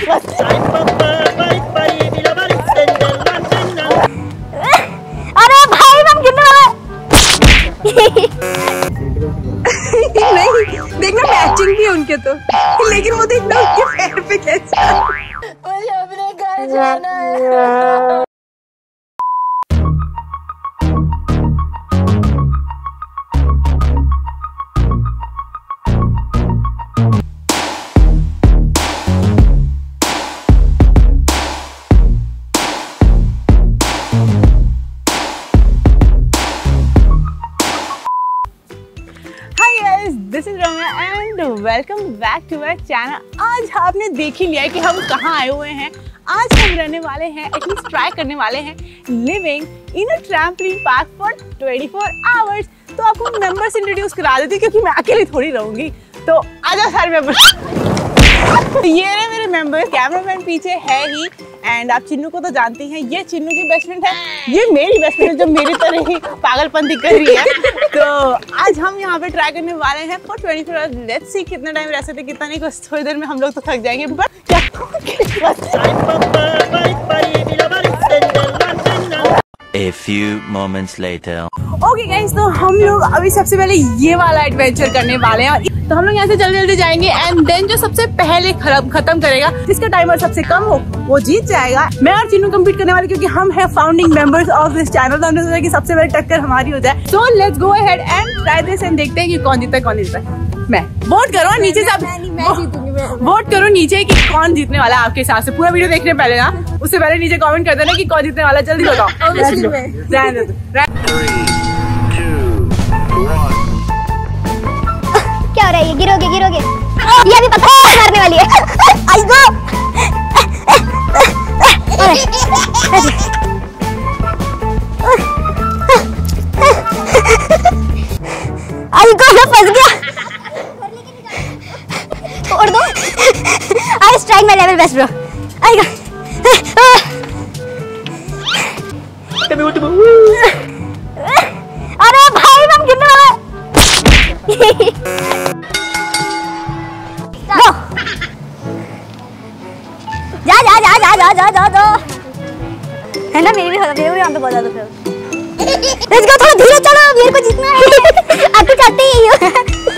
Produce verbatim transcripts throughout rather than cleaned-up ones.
अरे भाई हम गिरने वाले। नहीं देखना मैचिंग भी है उनके तो, लेकिन वो देखना उनके पैर पे कैसा। मुझे अपने घर जाना है। This is Ramya and welcome back to my channel. आज आपने देख ही लिया है कि हम कहाँ आए हुए हैं। आज हम रहने वाले हैं, एटलीस्ट ट्राई करने वाले हैं living in a trampoline park for twenty four hours. तो आपको मेंबर्स इंट्रोड्यूस करा देती हूँ क्योंकि मैं अकेली थोड़ी रहूंगी। तो आ जाओ सारे मेंबर्स। ये रहे मेरे मेंबर्स, कैमरामैन पीछे है ही एंड आप चिन्नू को तो जानते हैं, ये चिन्नू की बेस्ट फ्रेंड है, ये मेरी बेस्ट फ्रेंड है जो मेरी तरह ही पागलपंती कर रही है। तो आज हम यहाँ पे ट्राई करने वाले हैं for twenty four hours. Let's see कितना टाइम रह सकते, कितना नहीं, कुछ थोड़ी देर में हम लोग तो थक जाएंगे। But A few moments later. Okay guys, तो हम लोग अभी सबसे पहले ये वाला एडवेंचर करने वाले हैं। तो हम लोग यहाँ से जल्दी जल्दी जाएंगे एंड देन जो सबसे पहले खत्म करेगा, जिसका टाइमर सबसे कम हो, वो जीत जाएगा। मैं और चिन्नू कम्पीट करने वाले क्योंकि हम हैं founding members of this channel. तो हमने सोचा कि सबसे पहले टक्कर हमारी हो जाए। So let's go ahead and try this and देखते हैं कि कौन जीतता है कौन जीतता है। मैं वोट करो नीचे से, वोट करो नीचे कि कौन जीतने वाला है आपके हिसाब से। पूरा वीडियो देखने पहले ना, उससे पहले नीचे कमेंट कर देना कि कौन जीतने वाला है। जल्दी बताओ। क्या हो रहा है? ये गिरोगे गिरोगे, ये भी पता है मारने वाली है। आई गो आई गो मैं फंस गया। छोड़ दो। I strike my level best bro. I go अरे भाई हम गिरने वाले। जा जा जा जा जा जा जा जा है ना, मेरी भी मेरे भी यहाँ पे बहुत ज्यादा फिर। लेट्स गो, थोड़ा धीरे चलो, मेरे को जीतना है। आप तो चाहते ही हो।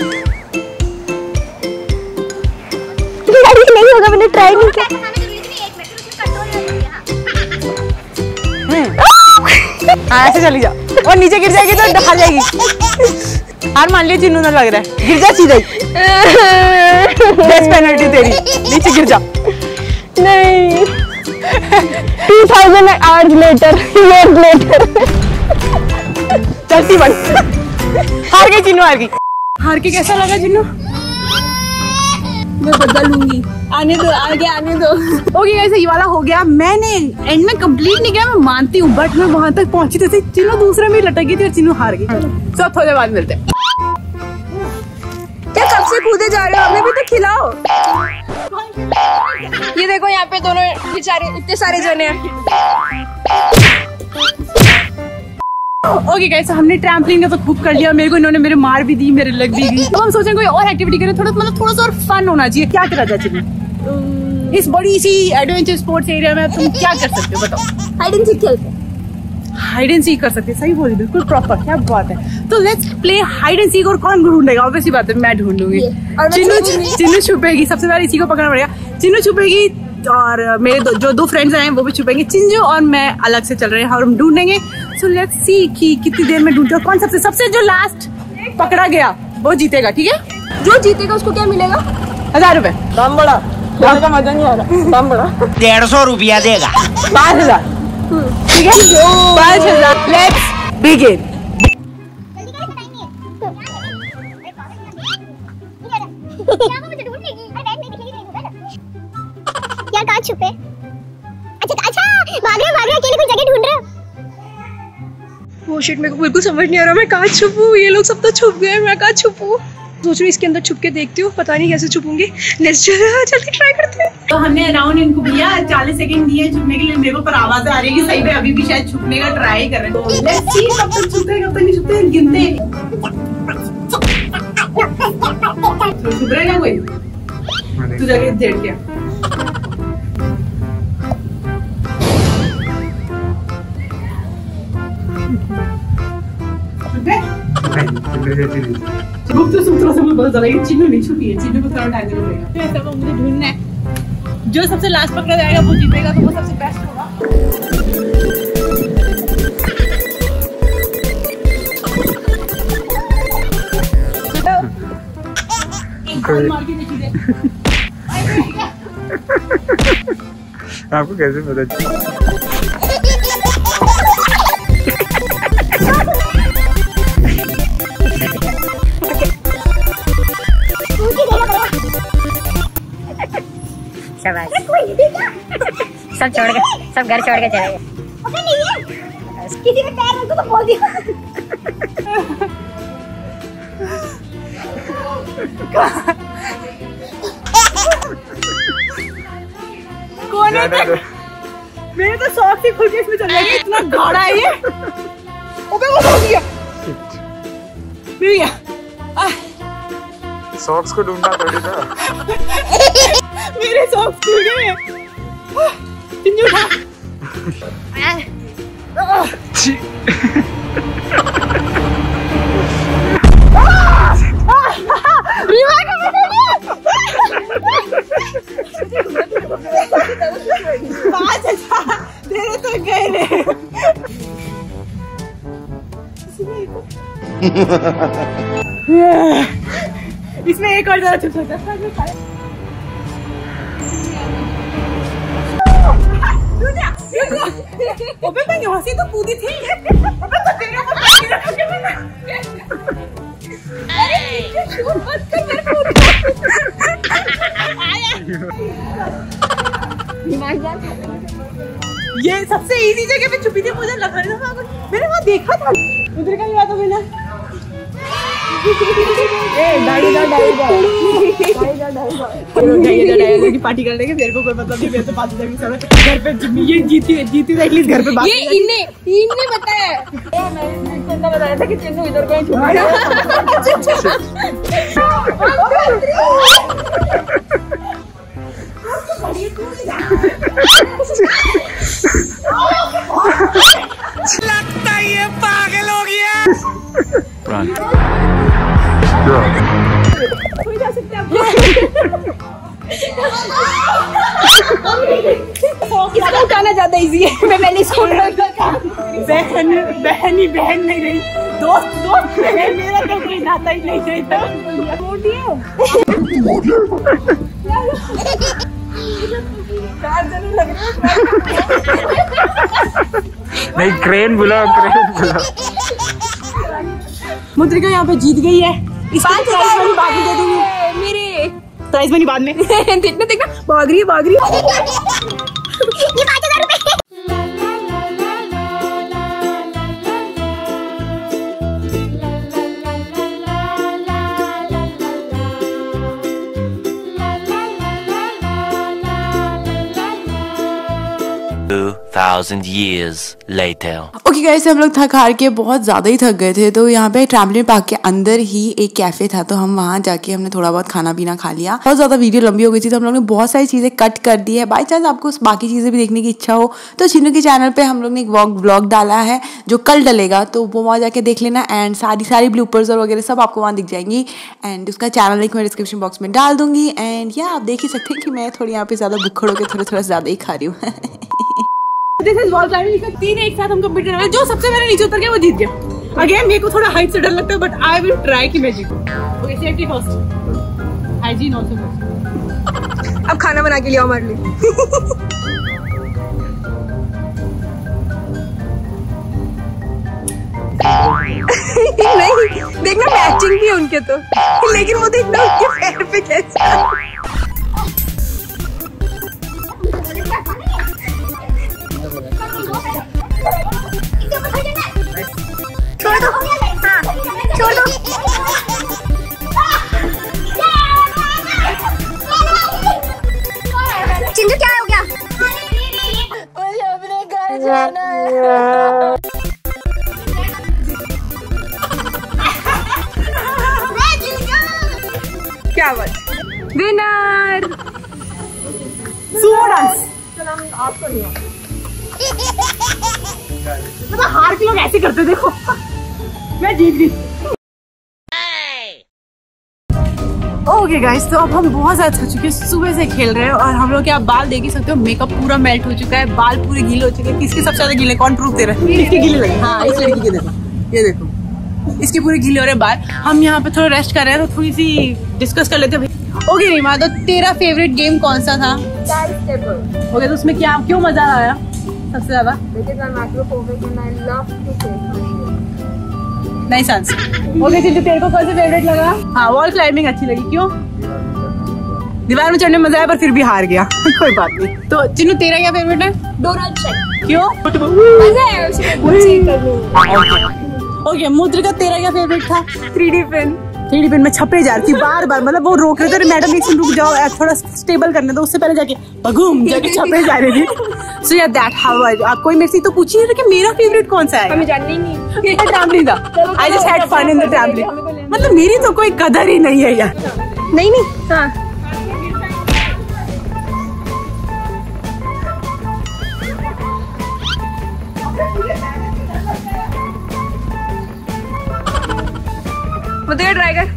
नहीं होगा, मैंने ट्राई नहीं किया। हाँ ऐसे चली जाओ और नीचे गिर जाएगी तो डहा जाएगी। हार मान लिया चिन्नू, ना लग रहा है, गिर जा सीधा ही। बेस्ट पेनल्टी तेरी, नीचे गिर जा। नहीं two thousand hours later, years later. चलती बन। हार गई चिन्नू, हार गई। हार के कैसा लगा चिन्नू? मैं बदलूंगी, आने दो, आगे आने दो। ओके गाइस, ये वाला हो गया। मैंने एंड में कंप्लीट नहीं किया, मैं मानती हूँ, बट मैं वहां तक पहुंची तो चिन्नू दूसरे में लटक गई थी और चिन्नू हार गई। सब थोड़ी देर बाद मिलते हैं। क्या कब से कूदे जा रहे हो? हमें भी तो खिलाओ। ये देखो यहाँ पे दोनों बेचारे, इतने सारे जने हैं। ओके गाइस, हमने ट्रैम्पोलिन का तो खूब कर लिया। मेरे को इन्होंने मेरे मार भी दी, मेरे लग भी गई। तो हम सोचें कोई और एक्टिविटी करें, थोड़ा मतलब थोड़ा सा और फन होना चाहिए। क्या करा जाए चिन्नू इस बड़ी सी एडवेंचर स्पोर्ट्स एरिया में? तुम क्या कर सकते हो बताओ? हाइड एंड सीक खेलते हैं। हाइड एंड सीक कर सकते हैं, सही बोली, बिल्कुल प्रॉपर, क्या बात है। तो let's play hide and seek. और कौन ढूंढेगा? ऑब्वियसली बात है मैं ढूंढूंगी। चिन्नू चिन्नू छुपेगी, सबसे पहले इसी को पकड़ना पड़ेगा। चिन्नू छुपेगी और मेरे दो, जो दो फ्रेंड्स हैं वो भी छुपेंगे। चिंजू और मैं अलग से चल रहे हैं और हम ढूंढेंगे। सो लेट्स सी कि कितनी देर में ढूंढते हो। कौन सबसे सबसे जो लास्ट पकड़ा गया वो जीतेगा, ठीक है? जो जीतेगा उसको क्या मिलेगा? हजार रुपए। दाम बड़ा, का मजा नहीं आ रहा। दाम बड़ा, डेढ़ सौ रुपया देगा। पाँच हजार ठीक है, पाँच हजार। Let's begin. यार कहाँ छुपे? अच्छा अच्छा, भाग रहे भाग रहे, अकेले कोई जगह ढूंढ रहे हो? वो शिट, मेरे को बिल्कुल समझ नहीं आ रहा मैं कहाँ छुपूं। ये लोग सब तो छुप गए, मैं कहाँ छुपूं? सोच रही हूँ इसके अंदर छुप के देखती हूँ, पता नहीं कैसे छुपूंगी। लेट्स जल्दी ट्राई करते हैं। तो हमने अराउंड इनको भैया चालीस सेकंड दिए छुपने के लिए। मेरे को पर आवाज आ रही है कि सही में अभी भी शायद छुपने का ट्राई कर रहे हैं। तो लेट्स सी कब तक छुपते हैं, कब तक नहीं छुपते हैं, गिनते। तो छुप रहा है ना कोई? तू जाके देख क्या? गुप्त सूत्रों से मुझे पता चला कि चिन्नू नहीं छुपी है, चिन्नू को थोड़ा टाइम देना पड़ेगा। ऐसा वो मुझे ढूंढना है, जो सबसे लास्ट पकड़ा जाएगा वो जीतेगा, तो वो सबसे बेस्ट होगा। मार के देखिए। आपको कैसे पता चला? सब छोड़ के, सब घर छोड़ के चले गए। अबे नहीं है, किसी ने पैर रखो तो बोल दिया। कौन है? मेरे तो सॉक्स ही खुल के इसमें चल जाएंगे, इतना गाढ़ा है ये। ओबे वो हो गया, मिल गया। सॉक्स को ढूंढना थोड़ी था। मेरे सॉक्स खुल गए। चिन्नू उठा। तेरे तो गए रे। इसमें एक और जरा छुप सकता है। अबे मैं यहाँ से तो कूदी थी। अबे तो तेरा मत रखा के मैंने। अरे शूट मत कर मेरे को। ये सबसे इजी जगह पे छुपी थी, मुझे लगा रहा था मैंने वहाँ देखा था। उधर का हुआ था मैंने। Die die die die party कर लेंगे, मेरे को कोई मतलब नहीं, मेरे तो पास जाएंगे सब घर पे। ये जीती जीती तो एटलीस्ट घर पे बात। ये इन्हें इन्हें बताया, मैं बताया था कि चिन्नू इधर कहीं छुपा है। लगता है ये पागल हो गया। कोई जा सकते हैं इसको उठाना ज्यादा इजी है। मैं मैंने इसको बहन बहन ही बहन नहीं रही, दोस्त दोस्त है मेरा, तो कोई नाता ही नहीं था। नहीं, क्रेन बुलाओ, क्रेन बुलाओ। मुद्रिका यहाँ पे जीत गई है। इसको प्राइज मनी बाद में दे दूंगी। मेरे प्राइज मनी बाद में। देखना देखना भाग रही है भाग रही है। ये पाँच हजार रुपए। Two thousand years later. Okay guys, हम लोग थक हार के बहुत ज़्यादा ही थक गए थे, तो यहाँ पे ट्रैम्पलिन पार्क के अंदर ही एक कैफ़े था, तो हम वहाँ जाके हमने थोड़ा बहुत खाना पीना खा लिया। बहुत ज़्यादा वीडियो लंबी हो गई थी, तो हम लोग ने बहुत सारी चीज़ें कट कर दी है। बाई चांस आपको बाकी चीज़ें भी देखने की इच्छा हो तो चिन्नू के चैनल पर हम लोग ने एक व्लॉग व्लॉग डाला है जो कल डलेगा, तो वो वहाँ जाके देख लेना। एंड सारी सारी ब्लूपर्स और वगैरह सब आपको वहाँ दिख जाएंगी। एंड उसका चैनल लिंक मैं डिस्क्रिप्शन बॉक्स में डाल दूंगी। एंड या आप देख ही सकते हैं कि मैं थोड़ी यहाँ पे ज़्यादा बुक्खड़ होकर थोड़ा थोड़ा ज़्यादा ही खा रही हूँ। This is wall climbing का तीन एक साथ हम कंप्लीट करने वाले। जो सबसे पहले नीचे उतर गया वो जीत गया। अगेन मेरे को थोड़ा हाइट से डर लगता है, बट आई विल ट्राई कि मैं जीतूं। Okay, safety first, hygiene also first. अब खाना बना के लिया हमारे लिए। नहीं देखना, मैचिंग भी है उनके तो, लेकिन वो देखना उनके पैर पे कैसा। छोड़ दो, हाँ छोड़ दो। चिंटू क्या हो गया? मुझे अपने घर जाना है। क्या बात, विनर सुमो डांस। आपको नहीं मतलब हार के लोग ऐसे करते, देखो मैं जीत गई। ओके गाइस, तो अब हम बहुत ज्यादा थक चुके हैं, सुबह से खेल रहे हैं और हम लोग के आप बाल देख ही सकते हो, मेकअप पूरा मेल्ट हो चुका है, बाल पूरे गीले हो चुके हैं। किसके सबसे ज्यादा गीले, कौन प्रूफ दे रहा है? किसके गीले लगे? हाँ, इस लड़की के देखो, ये देखो, इसके पूरे गीले हो रहे बाल। हम यहाँ पे थोड़ा रेस्ट कर रहे हैं, तो थोड़ी सी डिस्कस कर लेते हैं। ओके रीमा, तो तेरा फेवरेट गेम कौन सा था? ओके, तो उसमें क्या क्यों मजा आया सबसे ज्यादा? Nice answer. ओके चिंटू, तेरे को कौन सा फेवरेट लगा? हाँ, वॉल क्लाइंबिंग अच्छी लगी। क्यों? दीवार में चढ़ने में मजा आया पर फिर भी हार गया। कोई बात नहीं। तो चिन्नू, तेरा क्या फेवरेट है? Donald truck. क्यों? ओके, मुद्र का तेरा क्या फेवरेट था? Three D pen. Three D pen में छपे जा रही थी बार बार, मतलब वो रोक रहे थे, मैडम एक रुक जाओ, थोड़ा स्टेबल करने दो, उससे पहले जाके बगूम जाके छपे जा रही थी। सो यार दैट हाउ आप कोई मेरे से तो पूछ ही नहीं रहे कि मेरा फेवरेट कौन सा है। हमें जाननी नहीं। ये ट्रैम्पलिन था। I just had fun in the trampoline. मतलब मेरी तो कोई कदर ही नहीं है यार। नहीं नहीं हाँ ट्राई कर।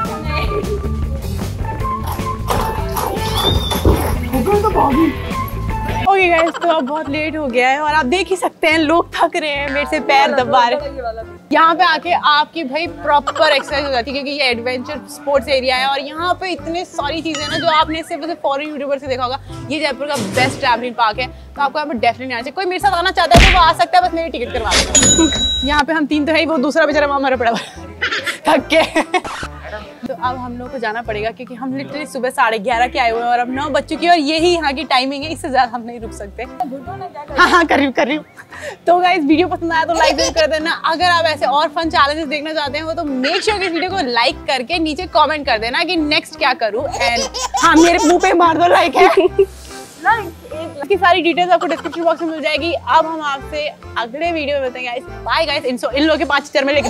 ओके गाइस, तो अब बहुत लेट हो गया है और आप देख ही सकते हैं लोग थक रहे हैं, मेरे से पैर दबा रहे। यहाँ पे आके आपकी भाई प्रॉपर एक्सरसाइज हो जाती है, क्योंकि ये एडवेंचर स्पोर्ट्स एरिया है और यहाँ पे इतने सारी चीजें हैं ना जो आपने सिर्फ फॉरेन यूट्यूबर से देखा होगा। ये जयपुर का बेस्ट ट्रैवलिंग पार्क है, तो आपको यहाँ पे डेफिनेटली आना चाहिए। कोई मेरे साथ आना चाहता है तो वो आ सकता है, बस मेरी टिकट करवा दें। यहाँ पे हम तीन तो है ही, वो दूसरा बेचारा वहाँ मरा पड़ा थक के। तो अब हम लोग को जाना पड़ेगा, क्योंकि हम लिटरली सुबह साढ़े ग्यारह के आए हुए हैं और अब नौ बज चुकी है और यही यहाँ की टाइमिंग है, इससे ज्यादा हम नहीं रुक सकते। हाँ हाँ कर रही हूँ कर रही हूँ। तो गाइस, वीडियो पसंद आया तो लाइक जरूर कर देना। अगर आप ऐसे और फन चैलेंजेस देखना चाहते हैं तो मेक श्योर कि वीडियो को लाइक करके नीचे कमेंट कर देना कि नेक्स्ट क्या करूँ। एंड हाँ, मेरे मुंह पे मार दो लाइक है। इसकी सारी डिटेल्स आपको डिस्क्रिप्शन बॉक्स में मिल जाएगी। अब हम आपसे अगले वीडियो में मिलते हैं गाइस। Bye guys. इन लोगों के पांच चेयर में लेके